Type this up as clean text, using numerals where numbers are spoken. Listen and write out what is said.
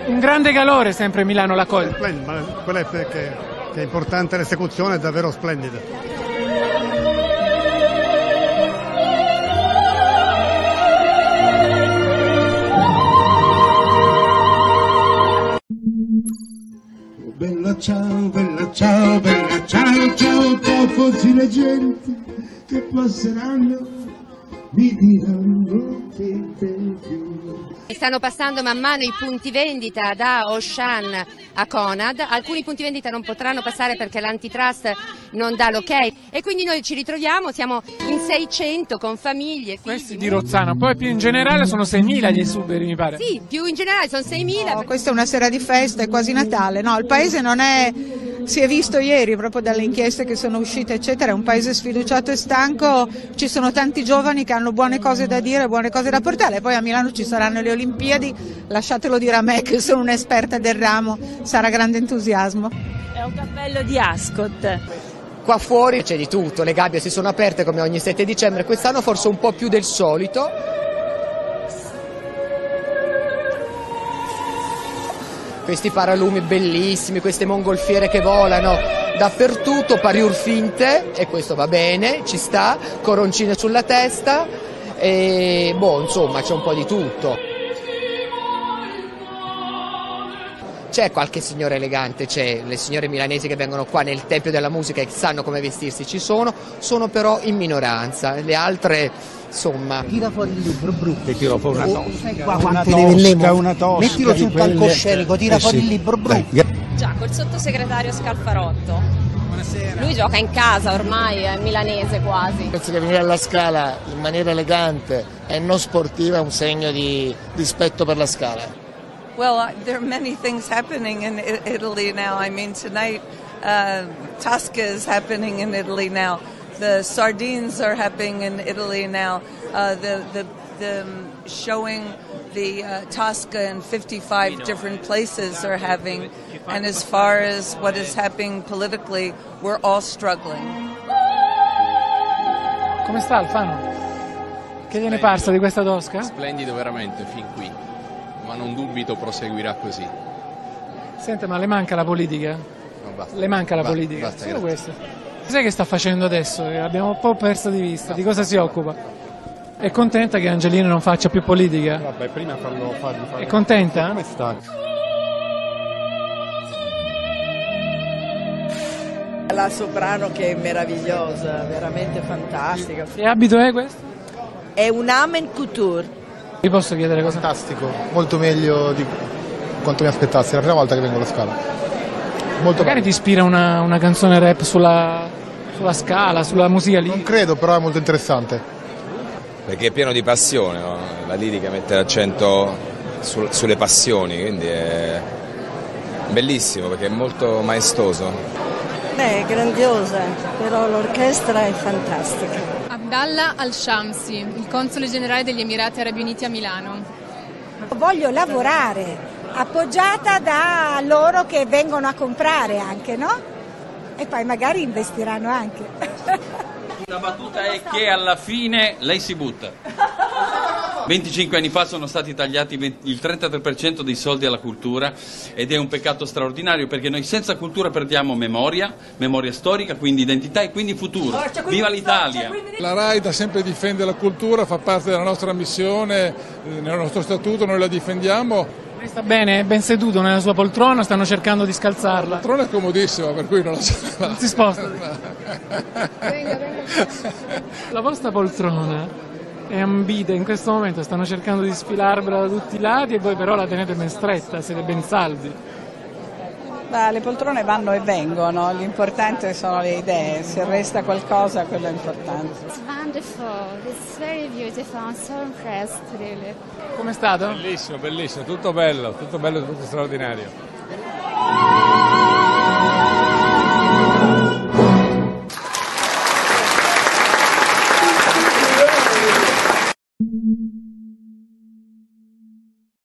Un grande calore sempre Milano la coglie. Ma quello è perché è importante, l'esecuzione è davvero splendida. Bella ciao, ciao, così le genti che passeranno mi diranno che sei più. Stanno passando man mano i punti vendita da Auchan a Conad, alcuni punti vendita non potranno passare perché l'antitrust non dà l'ok e quindi noi ci ritroviamo, siamo in 600 con famiglie, figli. Questi di Rozzano, poi più in generale sono 6.000 gli esuberi mi pare. Sì, più in generale sono 6.000. No, questa è una sera di festa, è quasi Natale, no, il paese non è, si è visto ieri proprio dalle inchieste che sono uscite eccetera, è un paese sfiduciato e stanco, ci sono tanti giovani che hanno buone cose da dire, buone cose da portare, poi a Milano ci saranno le Olimpiadi, lasciatelo dire a me che sono un'esperta del ramo, sarà grande entusiasmo. È un cappello di Ascot. Qua fuori c'è di tutto, le gabbie si sono aperte come ogni 7 dicembre, quest'anno forse un po' più del solito. Questi paralumi bellissimi, queste mongolfiere che volano dappertutto, pariur finte, e questo va bene, ci sta, coroncine sulla testa, e boh, insomma c'è un po' di tutto. C'è qualche signora elegante, c'è, le signore milanesi che vengono qua nel Tempio della Musica e sanno come vestirsi ci sono però in minoranza, le altre insomma... Tira fuori il libro brutto. Tiro fuori una tosca, mettilo sul palcoscenico, tira fuori il libro brutto. Già, col sottosegretario Scalfarotto. Buonasera. Lui gioca in casa ormai, è milanese quasi. Penso che venire alla Scala in maniera elegante e non sportiva è un segno di rispetto per la Scala. Well, there are many things happening in Italy now. I mean, tonight, Tosca is happening in Italy now. The sardines are happening in Italy now. The showing the Tosca in 55 different places are having. And as far as what is happening politically, we're all struggling. Come sta Alfano? Che gliene parsa di questa Tosca? Splendido veramente, fin qui. Ma non dubito proseguirà così. Senta, ma le manca la politica? No, basta. Le manca la politica? Basta, solo grazie. questo. Cos'è che sta facendo adesso? Abbiamo un po' perso di vista. Di cosa si occupa? È contenta che Angelino non faccia più politica? Vabbè, prima farlo fare. È contenta? Come sta? La soprano che è meravigliosa, veramente fantastica. Che abito è questo? È un Amen Couture. Vi posso chiedere cosa? Fantastico, molto meglio di quanto mi aspettassi, è la prima volta che vengo alla Scala. Molto Magari bello. ti ispira una canzone rap sulla Scala, sulla musica lì? Non credo, però è molto interessante. Perché è pieno di passione, no? La lirica mette l'accento sulle passioni, quindi è bellissimo perché è molto maestoso. Beh, è grandiosa, però l'orchestra è fantastica. Abdallah Al-Shamsi, il console generale degli Emirati Arabi Uniti a Milano. Voglio lavorare, appoggiata da loro che vengono a comprare anche, no? E poi magari investiranno anche. La battuta è che alla fine lei si butta. 25 anni fa sono stati tagliati il 33% dei soldi alla cultura ed è un peccato straordinario perché noi senza cultura perdiamo memoria storica, quindi identità e quindi futuro. Viva l'Italia! La RAI da sempre difende la cultura, fa parte della nostra missione, nel nostro statuto noi la difendiamo. Lei sta bene, è ben seduto nella sua poltrona, stanno cercando di scalzarla. La poltrona è comodissima, per cui non la so. Non si sposta. Venga. La vostra poltrona è ambita in questo momento, stanno cercando di sfilarvela da tutti i lati e voi però la tenete ben stretta, siete ben saldi. Beh, le poltrone vanno e vengono, l'importante sono le idee, se resta qualcosa quello è importante. It's wonderful, it's very beautiful, I'm so impressed really. Com'è stato? Bellissimo, bellissimo, tutto bello, tutto straordinario.